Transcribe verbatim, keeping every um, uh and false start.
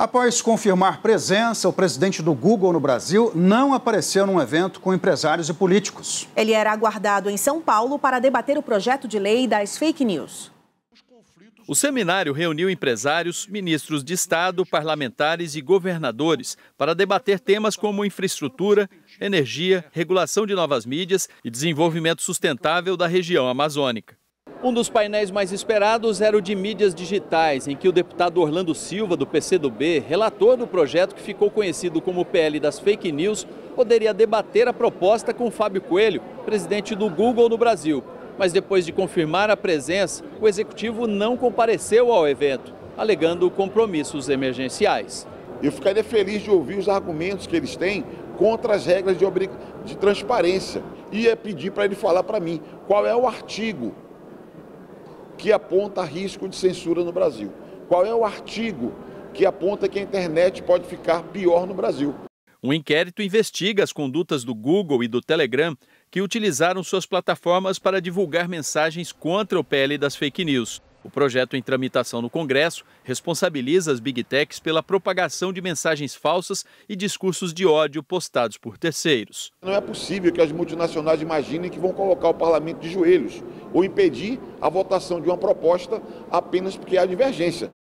Após confirmar presença, o presidente do Google no Brasil não apareceu num evento com empresários e políticos. Ele era aguardado em São Paulo para debater o projeto de lei das fake news. O seminário reuniu empresários, ministros de Estado, parlamentares e governadores para debater temas como infraestrutura, energia, regulação de novas mídias e desenvolvimento sustentável da região amazônica. Um dos painéis mais esperados era o de mídias digitais, em que o deputado Orlando Silva, do P C do B, relator do projeto que ficou conhecido como P L das fake news, poderia debater a proposta com Fábio Coelho, presidente do Google no Brasil. Mas depois de confirmar a presença, o executivo não compareceu ao evento, alegando compromissos emergenciais. Eu ficaria feliz de ouvir os argumentos que eles têm contra as regras de, obrig... de transparência. E ia pedir para ele falar para mim qual é o artigo que aponta risco de censura no Brasil. Qual é o artigo que aponta que a internet pode ficar pior no Brasil? Um inquérito investiga as condutas do Google e do Telegram, que utilizaram suas plataformas para divulgar mensagens contra o P L das fake news. O projeto em tramitação no Congresso responsabiliza as Big Techs pela propagação de mensagens falsas e discursos de ódio postados por terceiros. Não é possível que as multinacionais imaginem que vão colocar o parlamento de joelhos ou impedir a votação de uma proposta apenas porque há divergência.